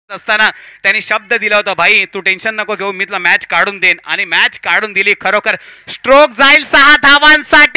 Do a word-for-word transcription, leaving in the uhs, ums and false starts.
असताना त्यांनी शब्द दिला होता, भाई तू टेन्शन नको घेऊ, मी तुला मॅच काढून देईन, आणि मॅच काढून दिली. खरोखर स्ट्रोक जाईल सहा धावांसाठी.